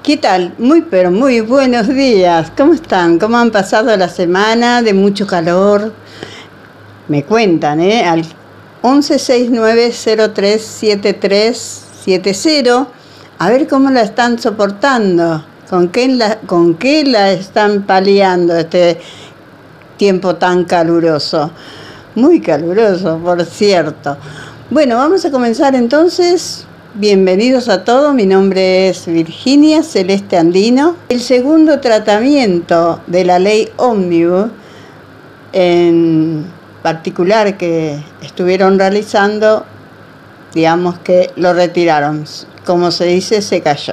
¿Qué tal? Pero muy buenos días. ¿Cómo están? ¿Cómo han pasado la semana de mucho calor? Me cuentan, al 1169037370. A ver cómo la están soportando. ¿Con qué la están paliando este tiempo tan caluroso? Muy caluroso, por cierto. Bueno, vamos a comenzar entonces. Bienvenidos a todos, mi nombre es Virginia Celeste Andino. El segundo tratamiento de la ley ómnibus, en particular que estuvieron realizando, digamos que lo retiraron, como se dice, se cayó.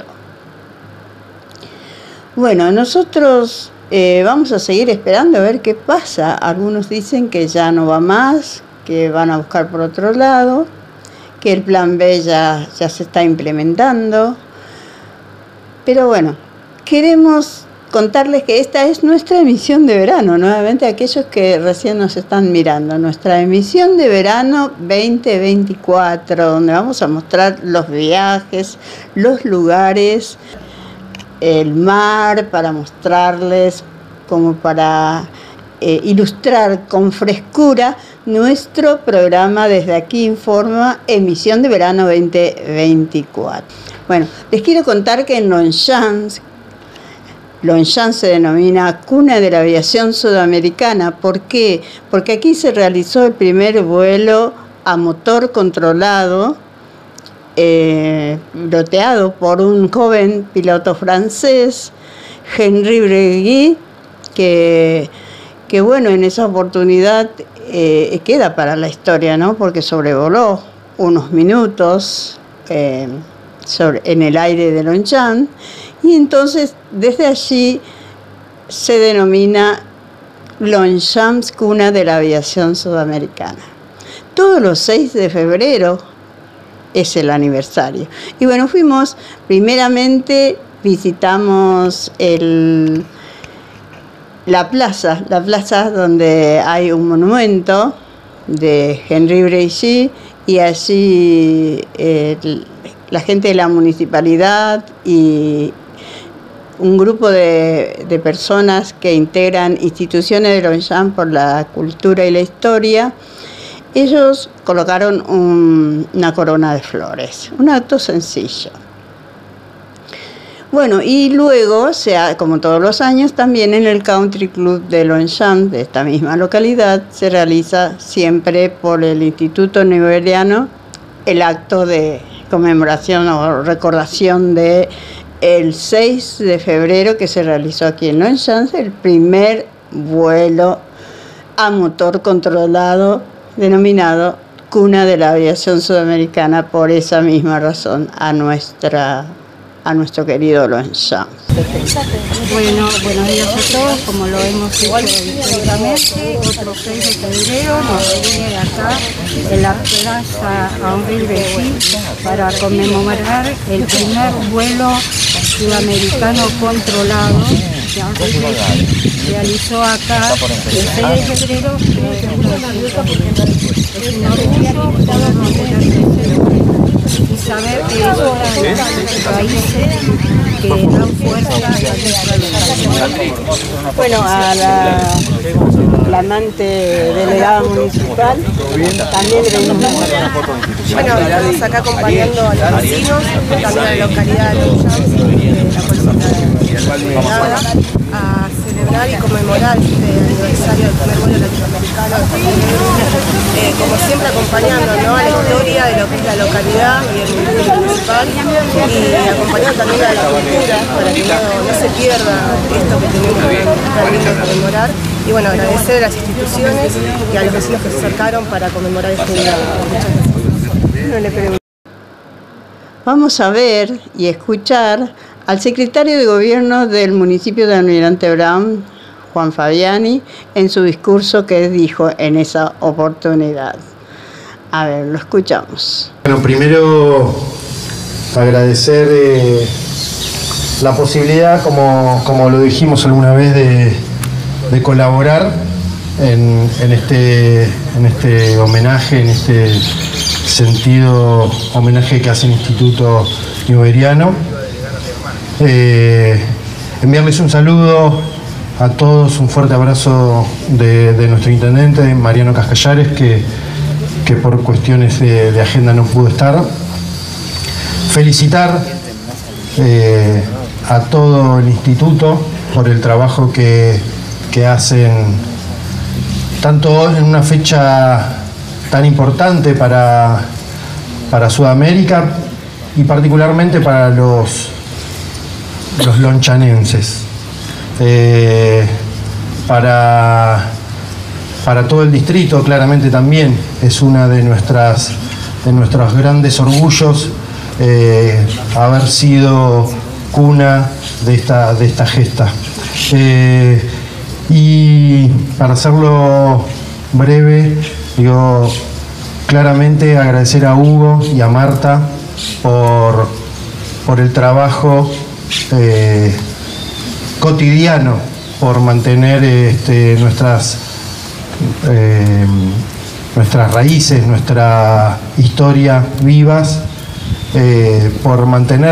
Bueno, nosotros vamos a seguir esperando a ver qué pasa. Algunos dicen que ya no va más, que van a buscar por otro lado, que el plan B ya se está implementando. Pero bueno, queremos contarles que esta es nuestra emisión de verano, nuevamente aquellos que recién nos están mirando, nuestra emisión de verano 2024, donde vamos a mostrar los viajes, los lugares, el mar, para mostrarles, como para ilustrar con frescura nuestro programa. Desde aquí informa emisión de verano 2024. Bueno, les quiero contar que en Longchamp se denomina cuna de la aviación sudamericana. ¿Por qué? Porque aquí se realizó el primer vuelo a motor controlado, piloteado por un joven piloto francés, Henri Breguet, que bueno, en esa oportunidad queda para la historia, ¿no? Porque sobrevoló unos minutos en el aire de Longchamp, y entonces desde allí se denomina Longchamp cuna de la aviación sudamericana. Todos los 6 de febrero es el aniversario. Y bueno, primeramente visitamos la plaza donde hay un monumento de Henri Breguet, y allí la gente de la municipalidad y un grupo de personas que integran instituciones de Longchamp por la cultura y la historia, ellos colocaron una corona de flores, un acto sencillo. Bueno, y luego, como todos los años, también en el Country Club de Longchamp, de esta misma localidad, se realiza siempre por el Instituto Newberyano el acto de conmemoración o recordación de el 6 de febrero que se realizó aquí en Longchamp, el primer vuelo a motor controlado denominado cuna de la aviación sudamericana, por esa misma razón, a nuestro querido Longchamp. Bueno, buenos días a todos. Como lo hemos hecho históricamente, otro 6 de febrero nos viene acá en la plaza Henri Breguet para conmemorar el primer vuelo sudamericano controlado que Henri Breguet realizó acá el 6 de febrero. Es un orgullo podernos tener presente y saber que es una de las raíces que dan fuerza a nuestra educación. Bueno, a la flamante delegada municipal también le dimos. Bueno, estamos acá acompañando a los vecinos, también a la localidad de Longchamp, a celebrar y conmemorar este aniversario del primer vuelo latinoamericano. Como siempre, acompañando, ¿no?, a la historia de lo que es la localidad y el municipio municipal, y acompañando también a la cultura para que no se pierda esto que tenemos que conmemorar. Y bueno, agradecer a las instituciones y a los vecinos que se acercaron para conmemorar este día. Muchas gracias. Vamos a ver y escuchar al secretario de Gobierno del municipio de Almirante Brown, Juan Fabiani, en su discurso que dijo en esa oportunidad. A ver, lo escuchamos. Bueno, primero agradecer la posibilidad, como lo dijimos alguna vez, de colaborar en este homenaje, en este sentido homenaje que hace el Instituto Newberyano. Enviarles un saludo a todos, un fuerte abrazo de nuestro intendente, Mariano Cascallares, que por cuestiones de agenda no pudo estar. Felicitar a todo el instituto por el trabajo que hacen, tanto en una fecha tan importante para Sudamérica y particularmente para los lonchanenses. Para todo el distrito claramente también es una de nuestros grandes orgullos haber sido cuna de esta gesta. Y para hacerlo breve, digo, claramente agradecer a Hugo y a Marta por el trabajo cotidiano, por mantener nuestras raíces, nuestra historia vivas, por mantener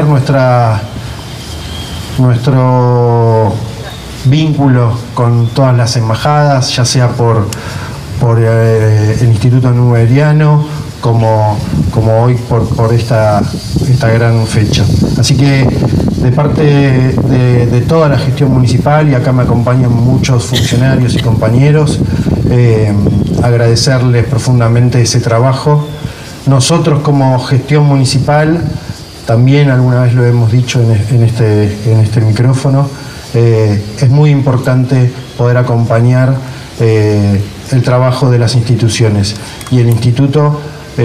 nuestro vínculo con todas las embajadas, ya sea por el Instituto Nuberiano, como hoy por esta gran fecha. Así que de parte de toda la gestión municipal, y acá me acompañan muchos funcionarios y compañeros, agradecerles profundamente ese trabajo. Nosotros como gestión municipal, también alguna vez lo hemos dicho en este micrófono, es muy importante poder acompañar el trabajo de las instituciones, y el Instituto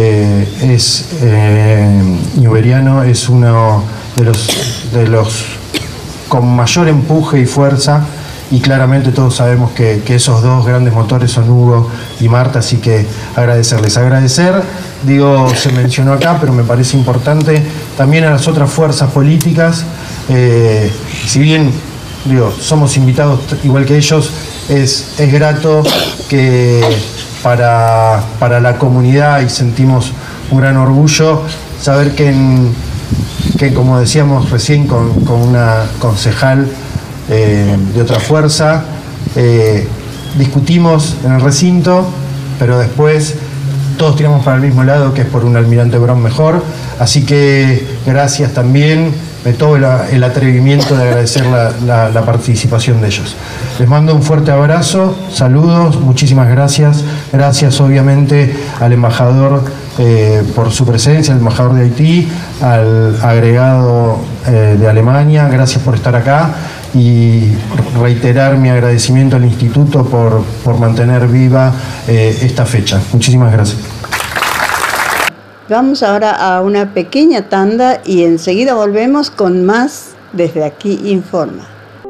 Nuberiano es uno de los con mayor empuje y fuerza, y claramente todos sabemos que esos dos grandes motores son Hugo y Marta, así que agradecer, digo, se mencionó acá, pero me parece importante también a las otras fuerzas políticas. Si bien, digo, somos invitados igual que ellos, es grato que para la comunidad, y sentimos un gran orgullo saber que como decíamos recién con una concejal de otra fuerza, discutimos en el recinto, pero después todos tiramos para el mismo lado, que es por un Almirante Brown mejor. Así que gracias también, me tomo el atrevimiento de agradecer la participación de ellos. Les mando un fuerte abrazo, saludos, muchísimas gracias. Gracias obviamente al embajador por su presencia, al embajador de Haití, al agregado de Alemania, gracias por estar acá, y reiterar mi agradecimiento al instituto por mantener viva esta fecha. Muchísimas gracias. Vamos ahora a una pequeña tanda y enseguida volvemos con más Desde Aquí Informa.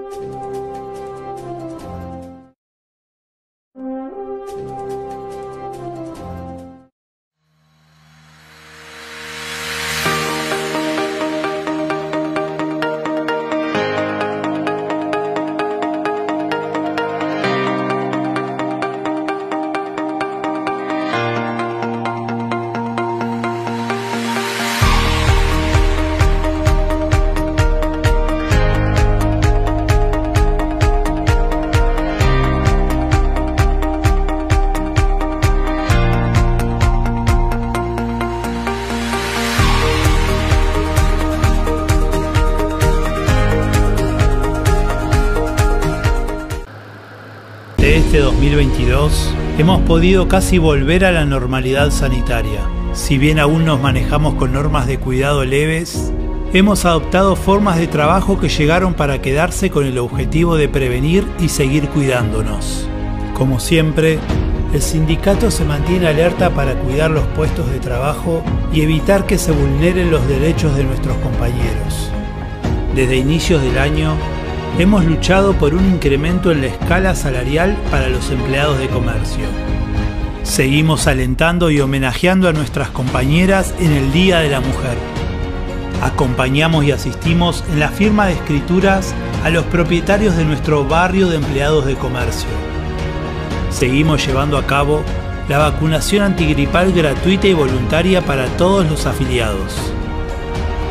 Este 2022 hemos podido casi volver a la normalidad sanitaria. Si bien aún nos manejamos con normas de cuidado leves, hemos adoptado formas de trabajo que llegaron para quedarse con el objetivo de prevenir y seguir cuidándonos. Como siempre, el sindicato se mantiene alerta para cuidar los puestos de trabajo y evitar que se vulneren los derechos de nuestros compañeros. Desde inicios del año, hemos luchado por un incremento en la escala salarial para los empleados de comercio. Seguimos alentando y homenajeando a nuestras compañeras en el Día de la Mujer. Acompañamos y asistimos en la firma de escrituras a los propietarios de nuestro barrio de empleados de comercio. Seguimos llevando a cabo la vacunación antigripal gratuita y voluntaria para todos los afiliados.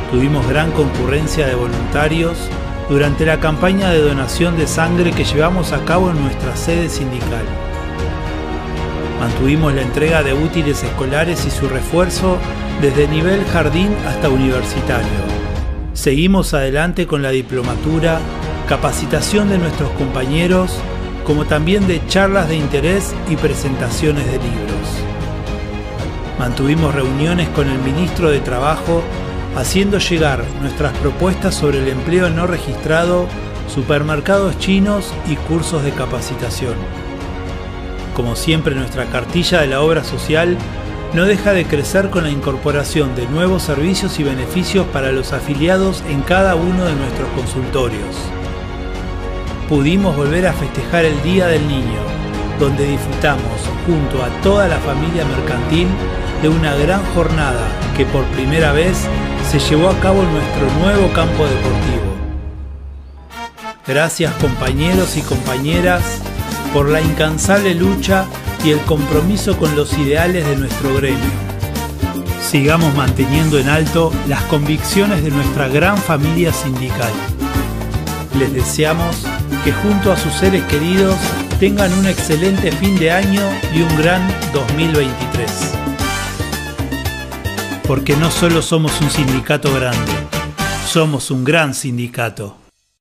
Tuvimos gran concurrencia de voluntarios durante la campaña de donación de sangre que llevamos a cabo en nuestra sede sindical. Mantuvimos la entrega de útiles escolares y su refuerzo desde nivel jardín hasta universitario. Seguimos adelante con la diplomatura, capacitación de nuestros compañeros, como también de charlas de interés y presentaciones de libros. Mantuvimos reuniones con el ministro de Trabajo, haciendo llegar nuestras propuestas sobre el empleo no registrado, supermercados chinos y cursos de capacitación. Como siempre, nuestra cartilla de la obra social no deja de crecer con la incorporación de nuevos servicios y beneficios para los afiliados en cada uno de nuestros consultorios. Pudimos volver a festejar el Día del Niño, donde disfrutamos junto a toda la familia mercantil de una gran jornada que por primera vez se llevó a cabo en nuestro nuevo campo deportivo. Gracias, compañeros y compañeras, por la incansable lucha y el compromiso con los ideales de nuestro gremio. Sigamos manteniendo en alto las convicciones de nuestra gran familia sindical. Les deseamos que junto a sus seres queridos tengan un excelente fin de año y un gran 2023. Porque no solo somos un sindicato grande, somos un gran sindicato.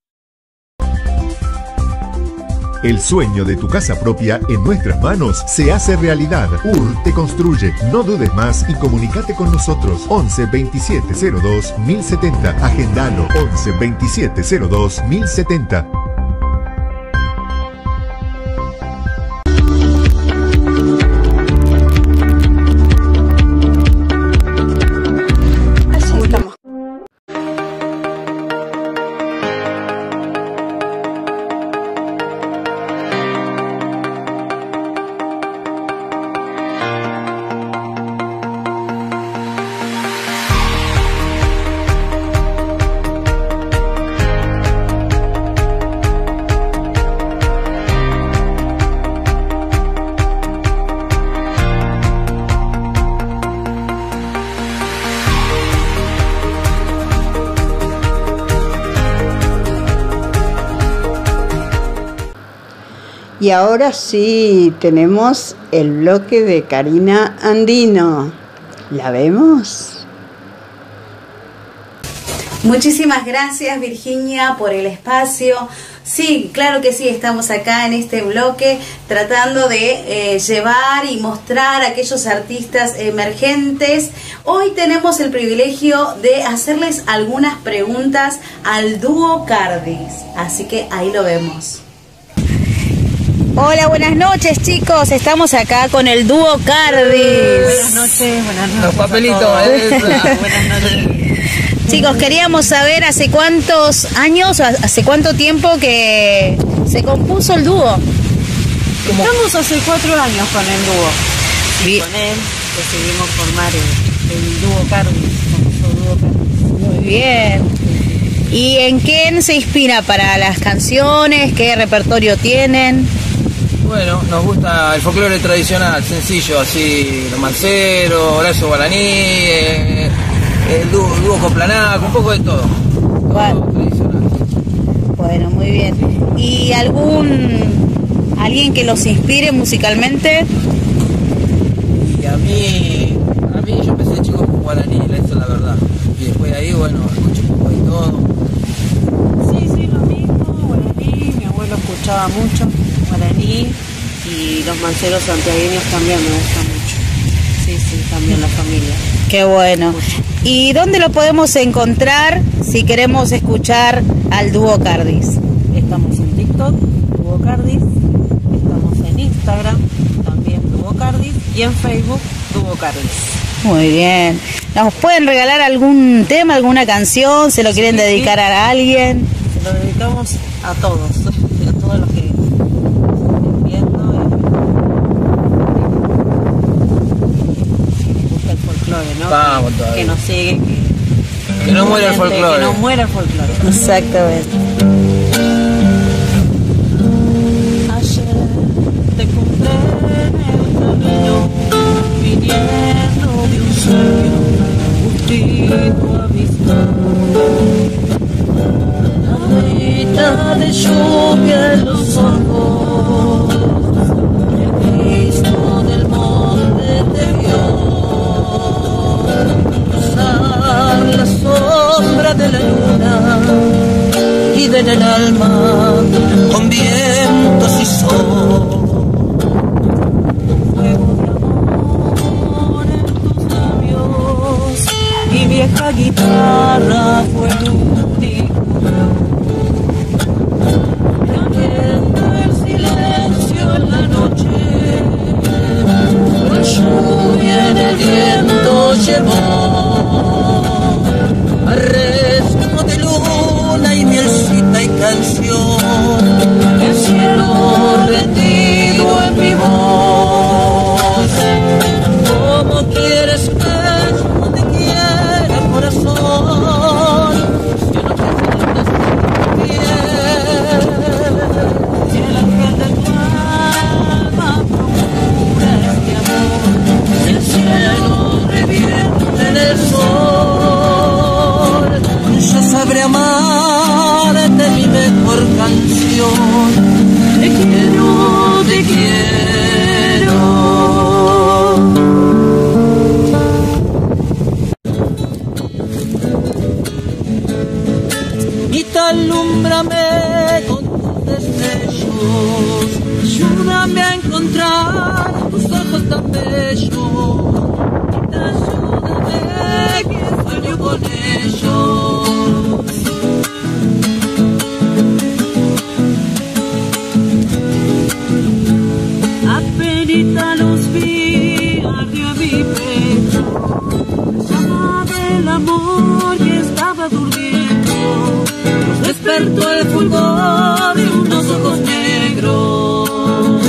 El sueño de tu casa propia en nuestras manos se hace realidad. UR te construye. No dudes más y comunícate con nosotros. 11 27 02 1070. Agendalo. 11 27 02 1070. Y ahora sí, tenemos el bloque de Karina Andino. ¿La vemos? Muchísimas gracias, Virginia, por el espacio. Sí, claro que sí, estamos acá en este bloque tratando de llevar y mostrar a aquellos artistas emergentes. Hoy tenemos el privilegio de hacerles algunas preguntas al dúo Cardis, así que ahí lo vemos. Hola, buenas noches, chicos. Estamos acá con el dúo Cardis. Buenas noches. Los papelitos. Buenas noches. Chicos, queríamos saber hace cuántos años, hace cuánto tiempo que se compuso el dúo. Estamos hace 4 años con el dúo. Sí. Con él decidimos formar el dúo Cardis. Muy bien. ¿Y en quién se inspira para las canciones? ¿Qué repertorio tienen? Bueno, nos gusta el folclore tradicional, sencillo, así, romancero, Horacio Guaraní, el dúo Coplanac, un poco de todo. Bueno. Todo tradicional. Bueno, muy bien. ¿Y alguien que los inspire musicalmente? Y a mí yo empecé chico con Guaraní, eso es la verdad. Y después de ahí, bueno, escuché un poco de todo. Sí, lo mismo, Guaraní, mi abuelo escuchaba mucho Guaraní y los manceros santiagueños también me gustan mucho. Sí, también la familia. Qué bueno. ¿Y dónde lo podemos encontrar si queremos escuchar al dúo Cardis? Estamos en TikTok, dúo Cardis, estamos en Instagram, también dúo Cardis, y en Facebook, dúo Cardis. Muy bien. ¿Nos pueden regalar algún tema, alguna canción? ¿Se lo quieren dedicar a alguien? Se lo dedicamos a todos los que estén viendo. Gusta el folclore, ¿no? Vamos todavía. Que nos sigue. Que no muera el folclore. Que no muera el folclore. Exactamente. Ayer te encontré en el camino, viniendo de un sueño, un tiro a vista. de lluvia en los ojos, el Cristo del monte te vio cruzar la sombra de la luna y en el alma con vientos y sol. Mi vieja guitarra fue el único rompiendo el silencio en la noche. La lluvia en el viento llevó arresto de luna y mielcita y canción. El cielo rendido en mi voz. ¿Cómo quieres que corazón, yo no te piel, si el ángel de tu alma procura este amor, el cielo revierte en el sol, yo sabré amarte mi mejor canción, te quiero, te quiero. Alúmbrame con tus destellos, ayúdame a encontrar tus ojos tan bellos, ayúdame que sueño con ellos. Apenita los vi, ardió mi pecho, llama del amor que estaba durmiendo. Despertó el fulgor de unos ojos negros.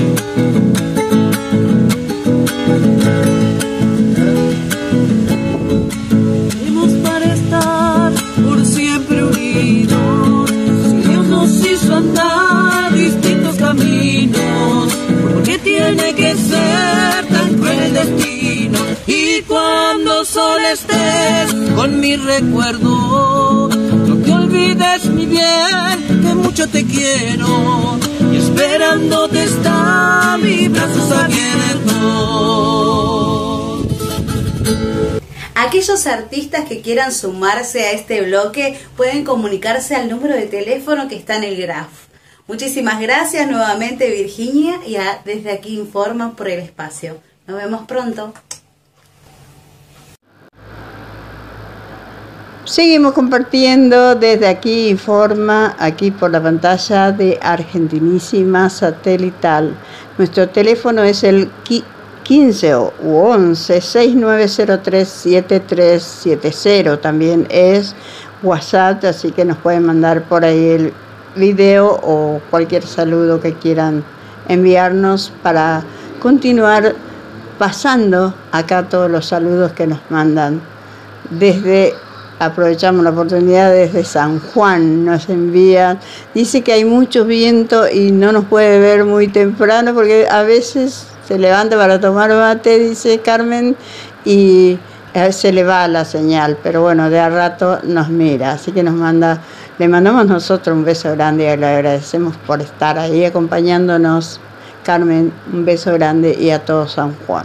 Vivimos para estar por siempre unidos. Si Dios nos hizo andar distintos caminos, ¿por qué tiene que ser tan cruel el destino? Y cuando solo estés con mi recuerdo, no olvides mi bien, que mucho te quiero, y esperándote está mis brazos abiertos. Aquellos artistas que quieran sumarse a este bloque pueden comunicarse al número de teléfono que está en el graph. Muchísimas gracias nuevamente, Virginia, y desde aquí informan por el espacio. Nos vemos pronto. Seguimos compartiendo desde aquí informa, aquí por la pantalla de Argentinísima Satelital. Nuestro teléfono es el 15 u 11 6903 7370. También es WhatsApp, así que nos pueden mandar por ahí el video o cualquier saludo que quieran enviarnos para continuar pasando acá todos los saludos que nos mandan. Aprovechamos la oportunidad desde San Juan, nos envían, dice que hay mucho viento y no nos puede ver muy temprano porque a veces se levanta para tomar mate, dice Carmen, y se le va la señal, pero bueno, de a rato nos mira, así que le mandamos nosotros un beso grande y le agradecemos por estar ahí acompañándonos. Carmen, un beso grande y a todo San Juan.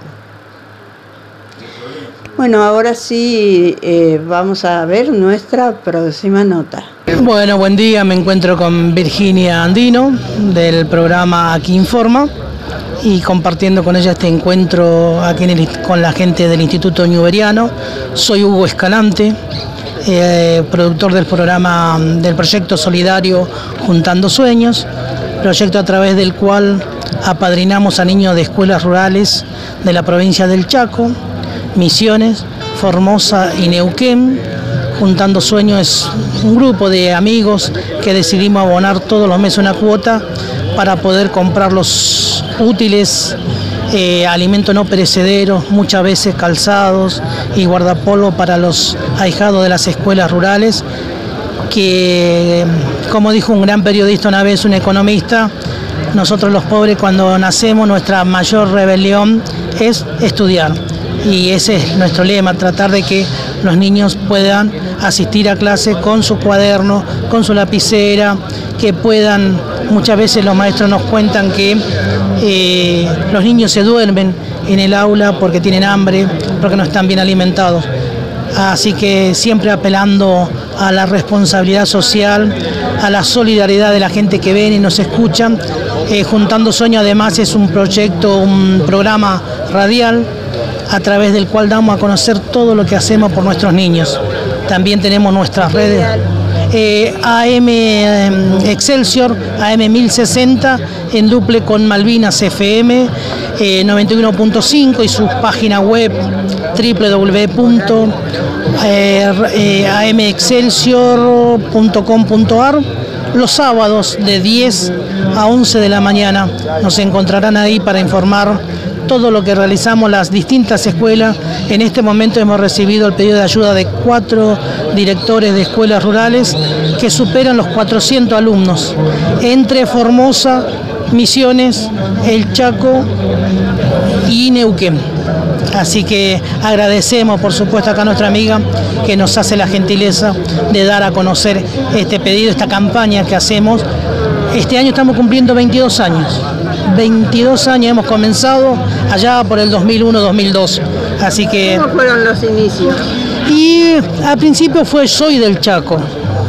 Bueno, ahora sí vamos a ver nuestra próxima nota. Bueno, buen día, me encuentro con Virginia Andino del programa Aquí Informa y compartiendo con ella este encuentro aquí con la gente del Instituto Newberiano. Soy Hugo Escalante, productor del programa del proyecto solidario Juntando Sueños, proyecto a través del cual apadrinamos a niños de escuelas rurales de la provincia del Chaco, Misiones, Formosa y Neuquén. Juntando Sueños es un grupo de amigos que decidimos abonar todos los meses una cuota para poder comprar los útiles, alimentos no perecederos, muchas veces calzados y guardapolvo para los ahijados de las escuelas rurales, que, como dijo un gran periodista una vez, un economista, nosotros los pobres cuando nacemos nuestra mayor rebelión es estudiar. Y ese es nuestro lema, tratar de que los niños puedan asistir a clase con su cuaderno, con su lapicera que puedan, muchas veces los maestros nos cuentan que los niños se duermen en el aula porque tienen hambre, porque no están bien alimentados. Así que siempre apelando a la responsabilidad social, a la solidaridad de la gente que ven y nos escuchan. Juntando Sueños además es un proyecto, un programa radial a través del cual damos a conocer todo lo que hacemos por nuestros niños. También tenemos nuestras redes. AM Excelsior, AM 1060, en duple con Malvinas FM 91.5 y su página web www.amexcelsior.com.ar. Los sábados de 10 a 11 de la mañana nos encontrarán ahí para informar todo lo que realizamos las distintas escuelas. En este momento hemos recibido el pedido de ayuda de 4 directores de escuelas rurales que superan los 400 alumnos, entre Formosa, Misiones, El Chaco y Neuquén. Así que agradecemos, por supuesto, acá a nuestra amiga que nos hace la gentileza de dar a conocer este pedido, esta campaña que hacemos. Este año estamos cumpliendo 22 años. 22 años hemos comenzado allá por el 2001-2002. Así que... ¿Cómo fueron los inicios? Y al principio soy del Chaco.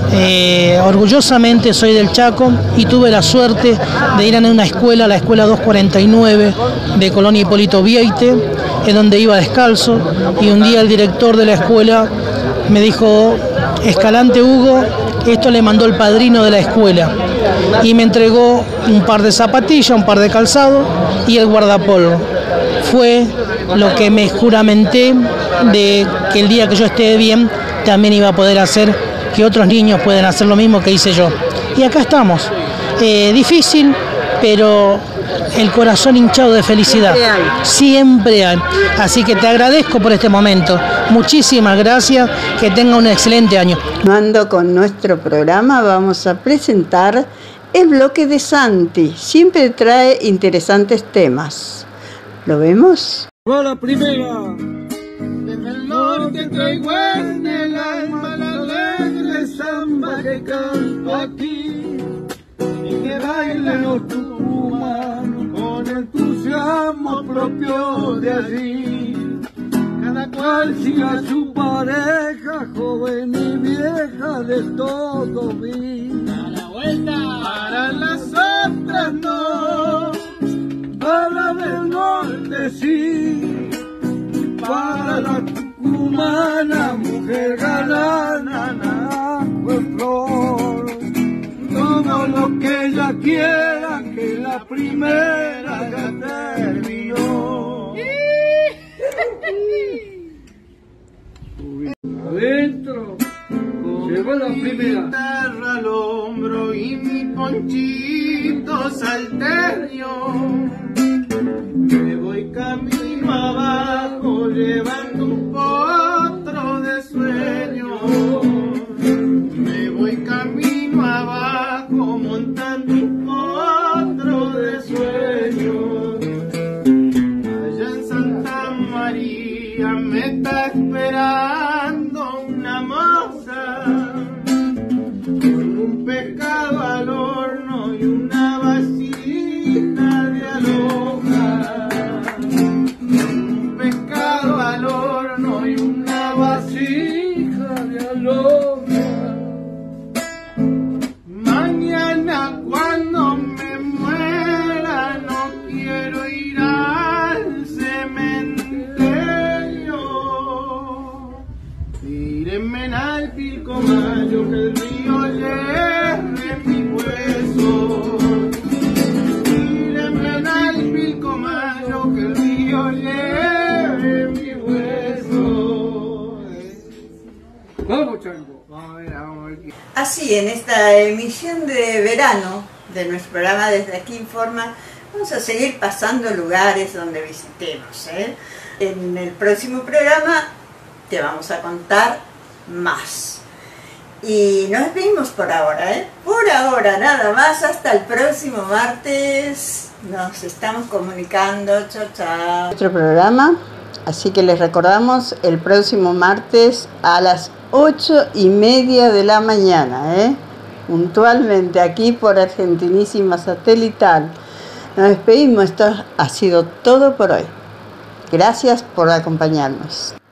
Orgullosamente soy del Chaco y tuve la suerte de ir a una escuela, la escuela 249 de Colonia Hipólito Vieite, en donde iba descalzo, y un día el director de la escuela me dijo: Escalante Hugo, esto le mandó el padrino de la escuela, y me entregó un par de zapatillas, un par de calzados y el guardapolvo. Fue lo que me juramenté de que el día que yo esté bien también iba a poder hacer que otros niños puedan hacer lo mismo que hice yo. Y acá estamos. Difícil, pero el corazón hinchado de felicidad. Siempre hay. Así que te agradezco por este momento. Muchísimas gracias. Que tenga un excelente año. Continuando con nuestro programa, vamos a presentar el bloque de Santi. Siempre trae interesantes temas. ¿Lo vemos? Va la primera. Desde el norte traigo en el alma la alegre samba que canto aquí, y que bailen los tucumanos con entusiasmo propio de allí. Cada cual siga su pareja, joven y vieja, de todo vi. A la vuelta. Para las otras no, para del norte sí, para la tucumana, mujer galana, naco en flor. Todo lo que ella quiera, que la primera ya terminó. Adentro, llegó la primera. Guitarra al hombro y mi ponchito salterio. Me voy camino abajo llevando un potro de sueño. Me voy camino abajo montando un potro de sueño. Allá en Santa María me está esperando una moza con un pescado al horno y una vasija de aloja. Un pescado al horno y una vasija de aloja. Mañana cuando me muera no quiero ir al cementerio. Tírenme al Pilcomayo que el río lleve mi hueso. Tírenme al Pilcomayo que el río lleve mi hueso. Vamos, Chango. Vamos a ver. Así, en esta emisión de verano de nuestro programa Desde Aquí Informa, vamos a seguir pasando lugares donde visitemos. En el próximo programa te vamos a contar más. Y nos despedimos por ahora, por ahora nada más, hasta el próximo martes. Nos estamos comunicando, chao, chao. Nuestro programa, así que les recordamos el próximo martes a las 8:30 de la mañana, puntualmente aquí por Argentinísima Satelital. Nos despedimos, esto ha sido todo por hoy. Gracias por acompañarnos.